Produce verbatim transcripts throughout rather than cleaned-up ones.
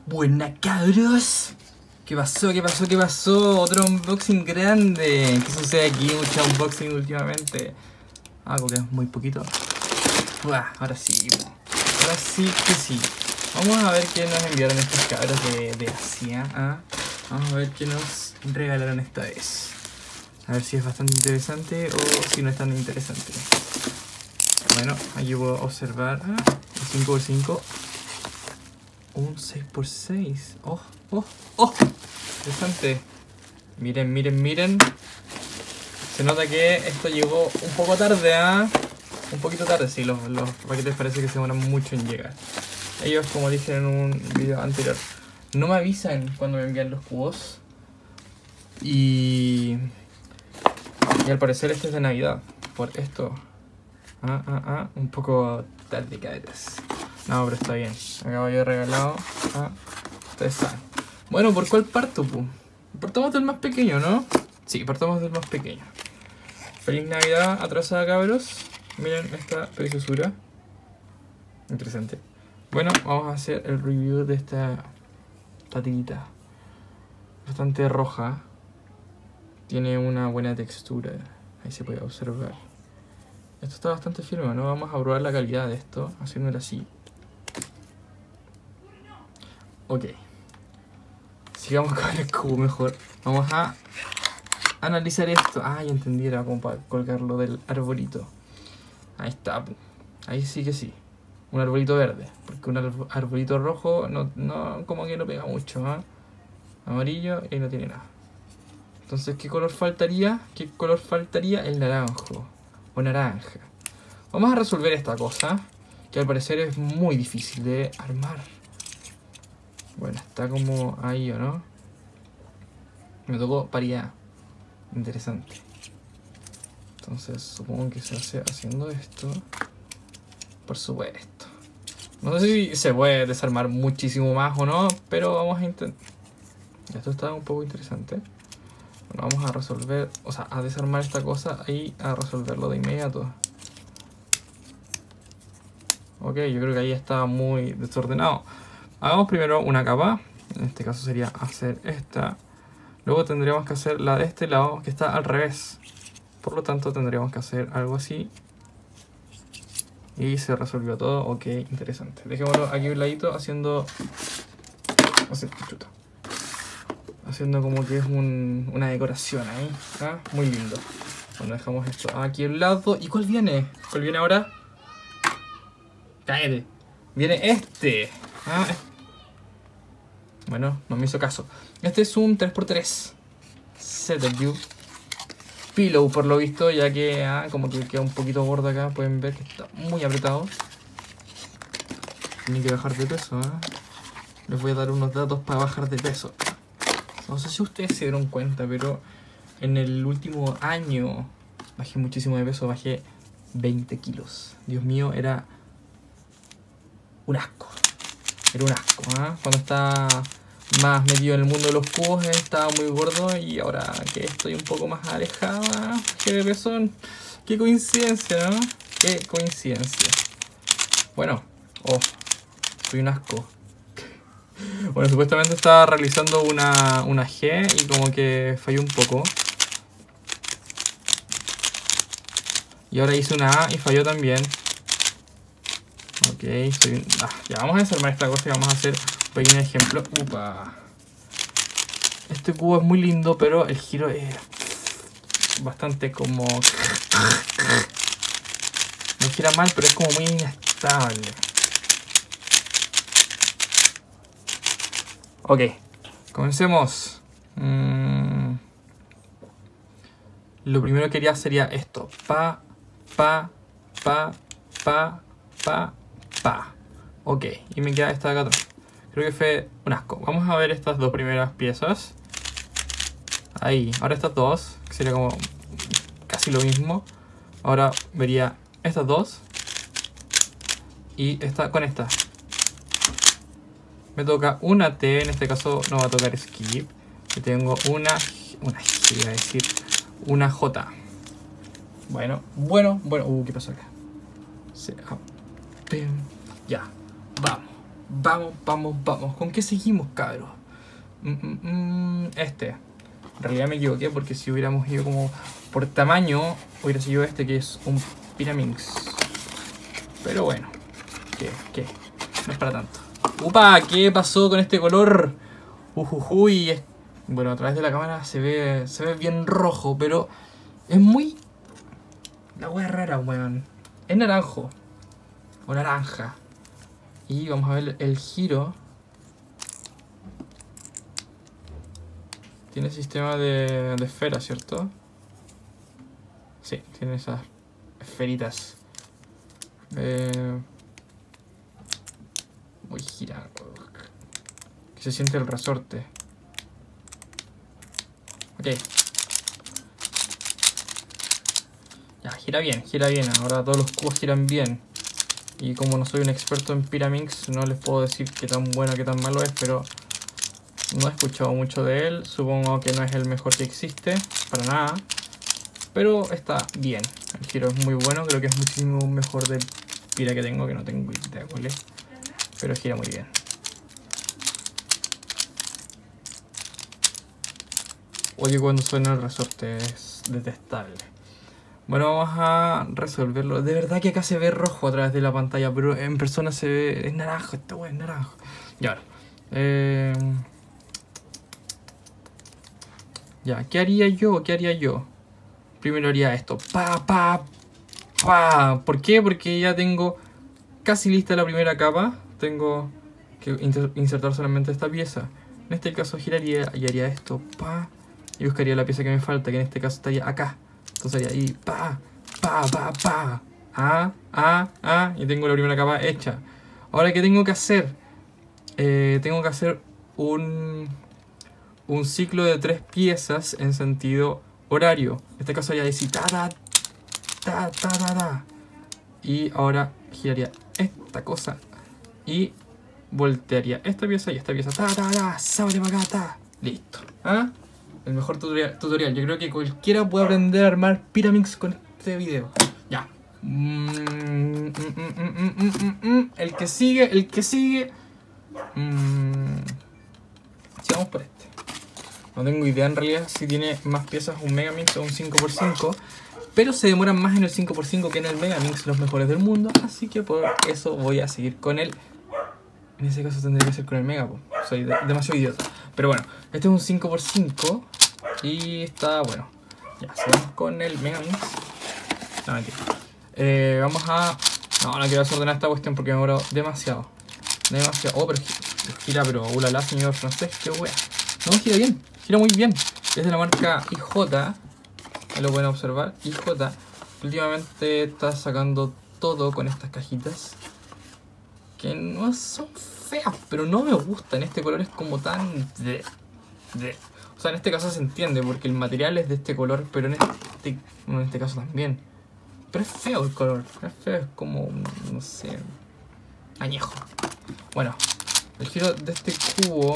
Buena, cabros. ¿Qué pasó? ¿Qué pasó? ¿Qué pasó? Otro unboxing grande. ¿Qué sucede aquí? Mucho unboxing últimamente. Algo que es muy poquito. Uah, ahora sí. Ahora sí que sí. Vamos a ver qué nos enviaron estos cabros de, de Asia. ¿Ah? Vamos a ver qué nos regalaron esta vez. A ver si es bastante interesante o si no es tan interesante. Bueno, aquí puedo observar. Ah, cinco por cinco. Un seis por seis. Oh, oh, oh. Interesante. Miren, miren, miren. Se nota que esto llegó un poco tarde, ¿ah? ¿eh? Un poquito tarde, sí. Los, los paquetes parece que se demoran mucho en llegar. Ellos, como dije en un video anterior, no me avisan cuando me envían los cubos. Y... Y al parecer este es de Navidad. Por esto. Ah, ah, ah. Un poco tarde, cabras. No, pero está bien. Acabo yo regalado. Ah, ustedes saben. Bueno, ¿por cuál parto, pu? Partamos del más pequeño, ¿no? Sí, partamos del más pequeño. Feliz Navidad atrasada, cabros. Miren esta preciosura. Interesante. Bueno, vamos a hacer el review de esta tatita. Bastante roja. Tiene una buena textura. Ahí se puede observar. Esto está bastante firme, ¿no? Vamos a probar la calidad de esto, haciéndolo así. Ok. Sigamos con el cubo mejor. Vamos a analizar esto. Ah, ya entendí, era como para colgarlo del arbolito. Ahí está. Ahí sí que sí. Un arbolito verde. Porque un arbolito rojo no, no como que no pega mucho, ¿eh? Amarillo y no tiene nada. Entonces, ¿qué color faltaría? ¿Qué color faltaría? El naranjo. O naranja. Vamos a resolver esta cosa, que al parecer es muy difícil de armar. Bueno, está como ahí, ¿o no? Me tocó paridad. Interesante. Entonces, supongo que se hace haciendo esto. Por supuesto. No sé si se puede desarmar muchísimo más o no, pero vamos a intentar. Esto está un poco interesante. Bueno, vamos a resolver, o sea, a desarmar esta cosa y a resolverlo de inmediato. Ok, yo creo que ahí está muy desordenado. Hagamos primero una capa. En este caso sería hacer esta. Luego tendríamos que hacer la de este lado, que está al revés. Por lo tanto tendríamos que hacer algo así. Y se resolvió todo. Ok, interesante. Dejémoslo aquí a un ladito haciendo... Haciendo, haciendo como que es un, una decoración ahí. ¿Ah? Muy lindo. Bueno, dejamos esto aquí a un lado. ¿Y cuál viene? ¿Cuál viene ahora? Cállate. Viene este. Ah, bueno, no me hizo caso. Este es un tres por tres Setup View Pillow, por lo visto, ya que ah, como que queda un poquito gordo acá. Pueden ver que está muy apretado. Tiene que bajar de peso, ¿eh? Les voy a dar unos datos para bajar de peso. No sé si ustedes se dieron cuenta, pero en el último año bajé muchísimo de peso. Bajé veinte kilos. Dios mío, era un asco. Era un asco, ¿eh? Cuando estaba más metido en el mundo de los cubos estaba muy gordo, y ahora que estoy un poco más alejado, ¿qué de peso? Qué coincidencia, ¿no? Qué coincidencia. Bueno, oh, soy un asco. Bueno, supuestamente estaba realizando una, una G y como que falló un poco. Y ahora hice una A y falló también. Ok, soy un... ah, ya vamos a desarmar esta cosa y vamos a hacer un pequeño ejemplo. Upa. Este cubo es muy lindo, pero el giro es bastante como... No gira mal, pero es como muy inestable. Ok, comencemos. Mm. Lo primero que quería sería esto. Pa, pa, pa, pa, pa, pa. Ok, y me queda esta de acá atrás. Creo que fue un asco. Vamos a ver estas dos primeras piezas. Ahí, ahora estas dos, que sería como casi lo mismo. Ahora vería estas dos. Y esta con esta. Me toca una T, en este caso no va a tocar skip. Y tengo una, una G, iba a decir, una J. Bueno, bueno, bueno. Uh, ¿qué pasó acá? Se, ah, ya, vamos. Vamos, vamos, vamos. ¿Con qué seguimos, cabros? Mm, mm, mm, este. En realidad me equivoqué porque si hubiéramos ido como por tamaño, hubiera sido este que es un Pyraminx. Pero bueno. ¿Qué? ¿Qué? No es para tanto. ¡Upa! ¿Qué pasó con este color? Ujujuy. Es... Bueno, a través de la cámara se ve, se ve bien rojo, pero es muy... La wea rara, weón. Es naranjo. O naranja. Y vamos a ver el giro. Tiene sistema de, de esfera, ¿cierto? Sí, tiene esas esferitas. Eh, voy a girar. Que se siente el resorte. Ok. Ya, gira bien, gira bien. Ahora todos los cubos giran bien. Y como no soy un experto en Pyraminx, no les puedo decir qué tan bueno, qué tan malo es, pero no he escuchado mucho de él. Supongo que no es el mejor que existe, para nada. Pero está bien. El giro es muy bueno, creo que es muchísimo mejor del Pyra que tengo, que no tengo idea cuál es. Pero gira muy bien. Oye, cuando suena el resorte es detestable. Bueno, vamos a resolverlo. De verdad que acá se ve rojo a través de la pantalla, pero en persona se ve... Es naranjo, este weón es naranjo. Y ahora... Eh... Ya, ¿qué haría yo? ¿Qué haría yo? Primero haría esto. Pa, pa, pa. ¿Por qué? Porque ya tengo casi lista la primera capa. Tengo que insertar solamente esta pieza. En este caso giraría y haría esto. Pa. Y buscaría la pieza que me falta, que en este caso estaría acá. Entonces haría ahí. Pa, pa, pa, pa. Ah, ah, ah. Y tengo la primera capa hecha. Ahora, ¿qué tengo que hacer? Eh, tengo que hacer un... un ciclo de tres piezas en sentido horario. En este caso haría decir ta ta ta ta ta ta. Y ahora giraría esta cosa y voltearía esta pieza y esta pieza. Ta ta ta, sabre para acá, ta. Listo. ¿Ah? El mejor tutorial, tutorial. Yo creo que cualquiera puede aprender a armar Pyraminx con este video. Ya. Mm, mm, mm, mm, mm, mm, mm. El que sigue, el que sigue. Mm. Sigamos por este. No tengo idea en realidad si tiene más piezas un Megaminx o un cinco por cinco. Pero se demoran más en el cinco por cinco que en el Megaminx, los mejores del mundo. Así que por eso voy a seguir con él. En ese caso tendría que ser con el Mega, po. Soy de demasiado idiota. Pero bueno, este es un cinco por cinco. Y está bueno. Ya, seguimos con el Megaminx. No, mentira. Eh, vamos a... No, no quiero desordenar esta cuestión porque me demoro demasiado. Demasiado. Oh, pero gira, pero ulala, señor francés, qué wea. No, gira bien. Gira muy bien. Es de la marca I J. Ahí lo pueden observar. I J. Últimamente está sacando todo con estas cajitas. Que no son feas, pero no me gustan. Este color es como tan... De, de. O sea, en este caso se entiende porque el material es de este color, pero en este, en este caso también. Pero es feo el color. Es feo, es como... No sé... añejo. Bueno, el giro de este cubo...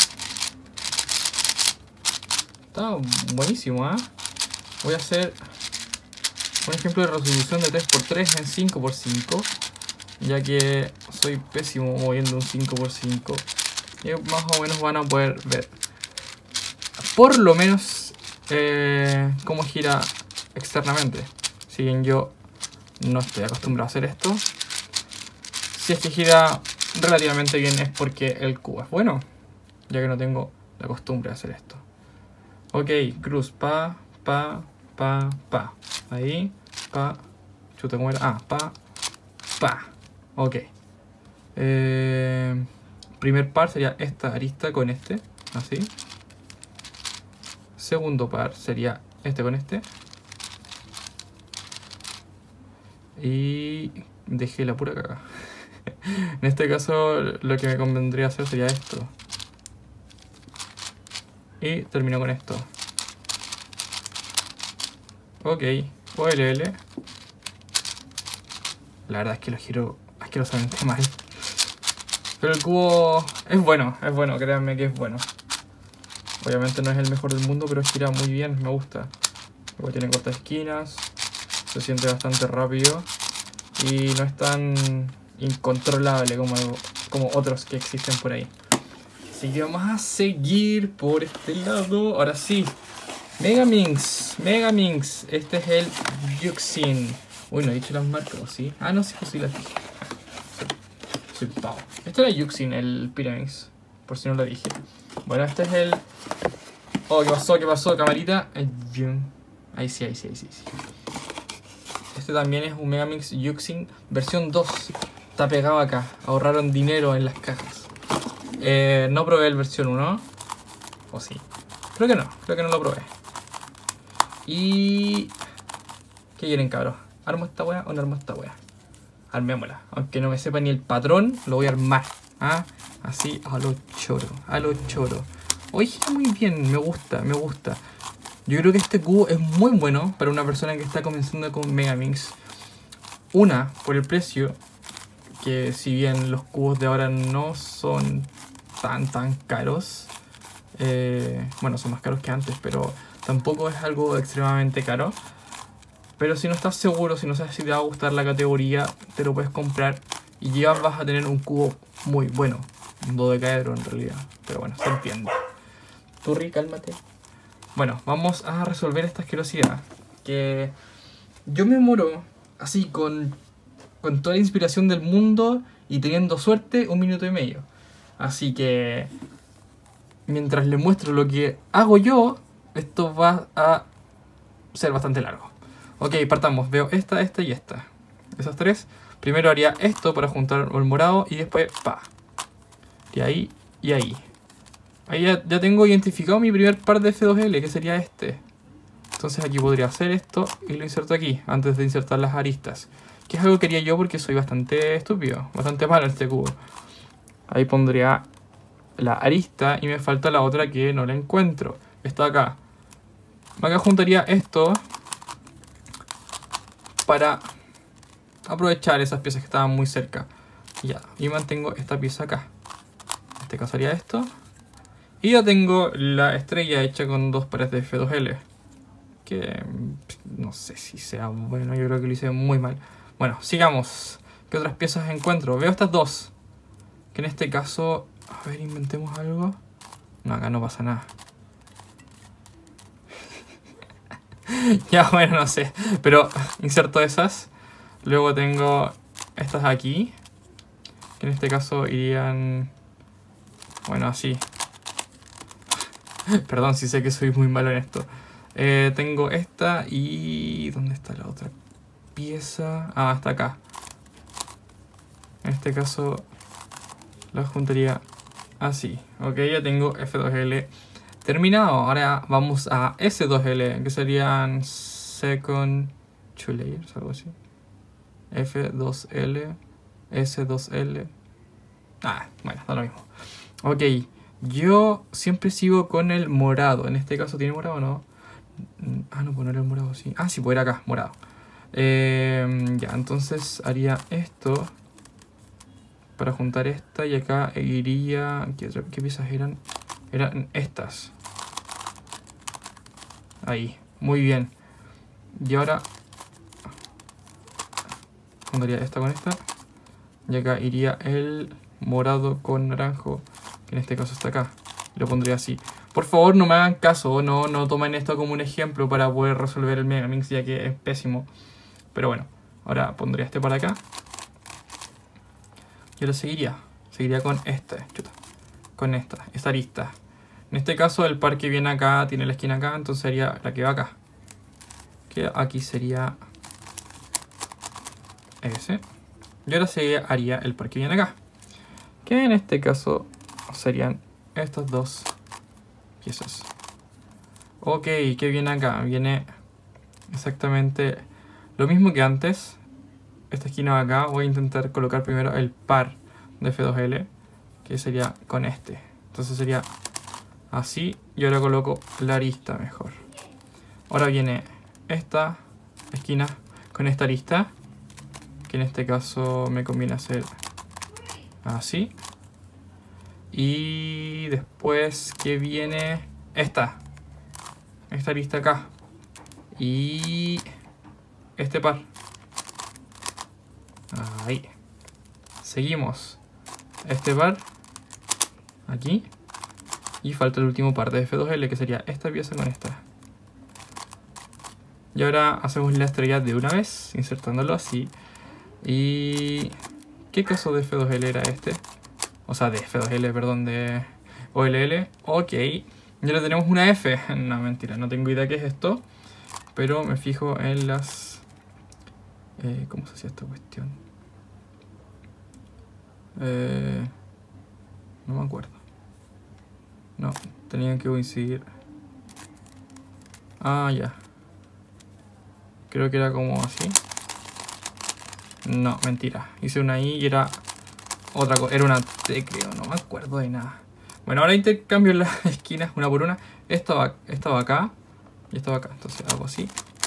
Está buenísimo, ¿eh? Voy a hacer un ejemplo de resolución de tres por tres en cinco por cinco. Ya que soy pésimo moviendo un cinco por cinco. Y más o menos van a poder ver por lo menos eh, cómo gira externamente. Si bien yo no estoy acostumbrado a hacer esto, si es que gira relativamente bien es porque el cubo es bueno, ya que no tengo la costumbre de hacer esto. Ok, cruz, pa, pa, pa, pa. Ahí, pa. Chuta, ¿cómo era? Ah, pa, pa. Ok. Eh, primer par sería esta arista con este, así. Segundo par sería este con este. Y dejé la pura caga. En este caso lo que me convendría hacer sería esto. Y termino con esto. Ok, O L L. La verdad es que lo giro asquerosamente mal. Pero el cubo es bueno, es bueno, créanme que es bueno. Obviamente no es el mejor del mundo, pero gira muy bien, me gusta. Luego tiene cortas esquinas, se siente bastante rápido y no es tan incontrolable como como otros que existen por ahí. Así que vamos a seguir por este lado. Ahora sí, Megaminx, Megaminx. Este es el Yuxin. Uy, no he dicho las marcas, ¿sí? Ah, no, sí, pues sí las dije. Soy pavo. Este era Yuxin, el Pyraminx, por si no lo dije. Bueno, este es el... Oh, ¿qué pasó? ¿Qué pasó? Camarita. Ahí sí, ahí sí, ahí sí, sí. Este también es un Megaminx Yuxin versión dos. Está pegado acá. Ahorraron dinero en las cajas. Eh, no probé el versión uno. ¿O sí? Creo que no. Creo que no lo probé. Y... ¿qué quieren, cabros? ¿Armo esta wea o no armo esta wea? Armémosla. Aunque no me sepa ni el patrón, lo voy a armar. ¿Ah? Así a lo choro. A lo choro. Oye, muy bien. Me gusta, me gusta. Yo creo que este cubo es muy bueno para una persona que está comenzando con Megaminx. Una, por el precio, que si bien los cubos de ahora no son tan tan caros, eh, bueno, son más caros que antes, pero tampoco es algo extremadamente caro. Pero si no estás seguro, si no sabes si te va a gustar la categoría, te lo puedes comprar y ya vas a tener un cubo muy bueno, un dodecaedro en realidad, pero bueno, se entiende. Turri, cálmate. Bueno, vamos a resolver esta asquerosidad. Que yo me moro así con, con toda la inspiración del mundo y teniendo suerte un minuto y medio. Así que mientras les muestro lo que hago yo, esto va a ser bastante largo. Ok, partamos. Veo esta, esta y esta. Esas tres. Primero haría esto para juntar el morado y después pa. Y ahí y ahí. Ahí ya, ya tengo identificado mi primer par de F dos L, que sería este. Entonces aquí podría hacer esto y lo inserto aquí, antes de insertar las aristas. Que es algo que haría yo porque soy bastante estúpido, bastante malo en este cubo. Ahí pondría la arista y me falta la otra que no la encuentro. Está acá. Acá juntaría esto para aprovechar esas piezas que estaban muy cerca. Ya, y mantengo esta pieza acá. En este caso haría esto. Y ya tengo la estrella hecha con dos pares de F dos L. Que no sé si sea bueno, yo creo que lo hice muy mal. Bueno, sigamos. ¿Qué otras piezas encuentro? Veo estas dos. Que en este caso... A ver, inventemos algo. No, acá no pasa nada. Ya, bueno, no sé. Pero inserto esas. Luego tengo estas aquí. Que en este caso irían... Bueno, así. Perdón si sé que soy muy malo en esto. Eh, tengo esta y... ¿dónde está la otra pieza? Ah, está acá. En este caso la juntaría así. Ok, ya tengo F dos L terminado. Ahora vamos a S dos L, que serían second two layers, algo así. F dos L, S dos L. Ah, bueno, da lo mismo. Ok. Yo siempre sigo con el morado. En este caso, ¿tiene morado o no? Ah, no, pues no era el morado, sí. Ah, sí, pues era acá, morado. Eh, ya, entonces haría esto para juntar esta y acá iría... ¿Qué, otra, qué piezas eran? Eran estas. Ahí, muy bien. Y ahora juntaría esta con esta. Y acá iría el morado con naranjo. En este caso está acá. Lo pondría así. Por favor, no me hagan caso. No, no tomen esto como un ejemplo para poder resolver el Megaminx, ya que es pésimo. Pero bueno, ahora pondría este para acá. Y ahora seguiría. Seguiría con este. Chuta. Con esta. Esta arista. En este caso, el par que viene acá tiene la esquina acá. Entonces sería la que va acá. Que aquí sería ese. Y ahora se haría el par que viene acá. Que en este caso serían estas dos piezas. Ok, ¿qué viene acá? Viene exactamente lo mismo que antes. Esta esquina de acá voy a intentar colocar primero el par de F dos L, que sería con este. Entonces sería así. Y ahora coloco la arista mejor. Ahora viene esta esquina con esta arista, que en este caso me conviene hacer así. Y después que viene esta. Esta arista acá. Y este par. Ahí. Seguimos. este par aquí. Y falta el último par de F dos L, que sería esta pieza con esta. Y ahora hacemos la estrella de una vez, insertándolo así. Y... ¿qué caso de F dos L era este? O sea, de F dos L, perdón, de O L L. Ok. Ya le tenemos una F. No, mentira, no tengo idea qué es esto. Pero me fijo en las... Eh, ¿cómo se hacía esta cuestión? Eh, no me acuerdo. No, tenían que coincidir. Ah, ya. Creo que era como así. No, mentira. Hice una I y era otra cosa. Era una T, creo. No me acuerdo de nada. Bueno, ahora intercambio las esquinas una por una. Esta va, esta va acá. Y esta va acá. Entonces hago así.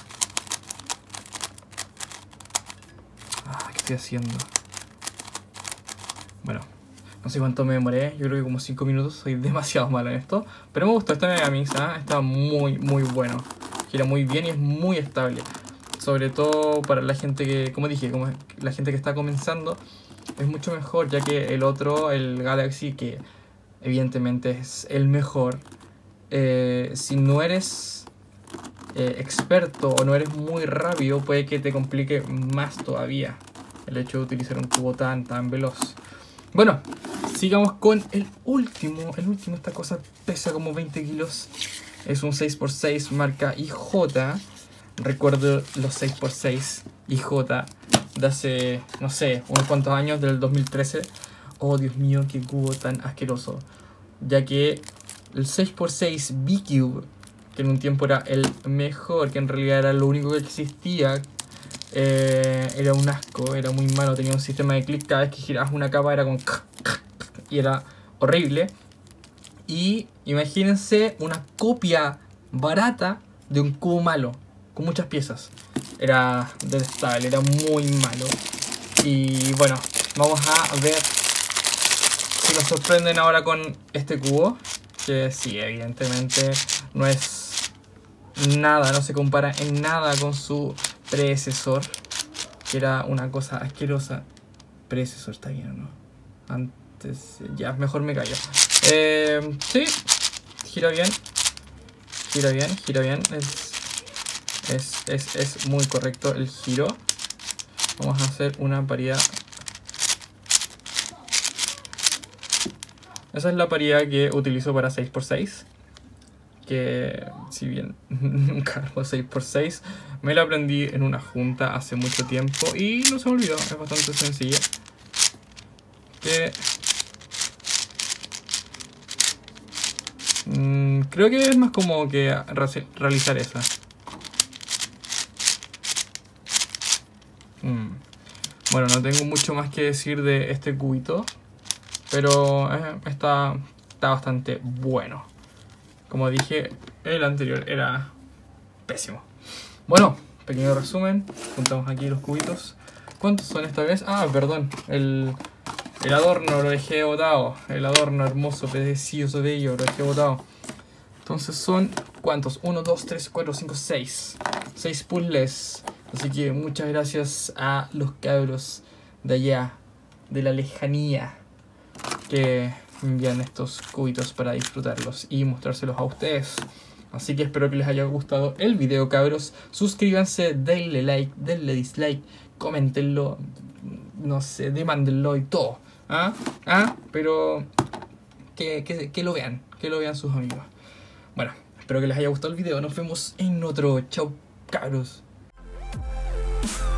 Ah, ¿qué estoy haciendo? Bueno, no sé cuánto me demoré. Yo creo que como cinco minutos. Soy demasiado malo en esto. Pero me gustó esta Megamix, ¿eh? Está muy, muy bueno. Gira muy bien y es muy estable. Sobre todo para la gente que, como dije, como la gente que está comenzando, es mucho mejor, ya que el otro, el Galaxy, que evidentemente es el mejor, eh, si no eres eh, experto o no eres muy rápido, puede que te complique más todavía el hecho de utilizar un cubo tan, tan veloz. Bueno, sigamos con el último. El último, esta cosa pesa como veinte kilos. Es un seis por seis marca I J. Recuerdo los seis por seis I J de hace, no sé, unos cuantos años, del dos mil trece. Oh, Dios mío, qué cubo tan asqueroso. Ya que el seis por seis B-Cube, que en un tiempo era el mejor, que en realidad era lo único que existía, eh, era un asco, era muy malo. Tenía un sistema de clic, cada vez que girabas una capa era con... y era horrible. Y imagínense una copia barata de un cubo malo, con muchas piezas. Era detestable, era muy malo. Y bueno, vamos a ver si nos sorprenden ahora con este cubo. Que sí, evidentemente no es nada, no se compara en nada con su predecesor, que era una cosa asquerosa. Predecesor, ¿está bien o no? Antes, ya, mejor me callo. Eh, sí, gira bien. Gira bien, gira bien. Es... Es, es, es muy correcto el giro. Vamos a hacer una paridad. Esa es la paridad que utilizo para seis por seis. Que si bien nunca hago seis por seis, me la aprendí en una junta hace mucho tiempo y no se me olvidó. Es bastante sencilla. Que mmm, creo que es más como que realizar esa. Mm. Bueno, no tengo mucho más que decir de este cubito, pero eh, está, está bastante bueno. Como dije, el anterior era pésimo. Bueno, pequeño resumen. Juntamos aquí los cubitos. ¿Cuántos son esta vez? Ah, perdón. El, el adorno lo dejé botado. El adorno hermoso, precioso, bello, lo dejé botado. Entonces son, ¿cuántos? uno, dos, tres, cuatro, cinco, seis. seis puzzles. Así que muchas gracias a los cabros de allá, de la lejanía, que me envían estos cubitos para disfrutarlos y mostrárselos a ustedes. Así que espero que les haya gustado el video, cabros. Suscríbanse, denle like, denle dislike, coméntenlo, no sé, demándenlo y todo. ¿Ah? ¿Ah? Pero que, que, que lo vean, que lo vean sus amigos. Bueno, espero que les haya gustado el video. Nos vemos en otro. Chau, cabros.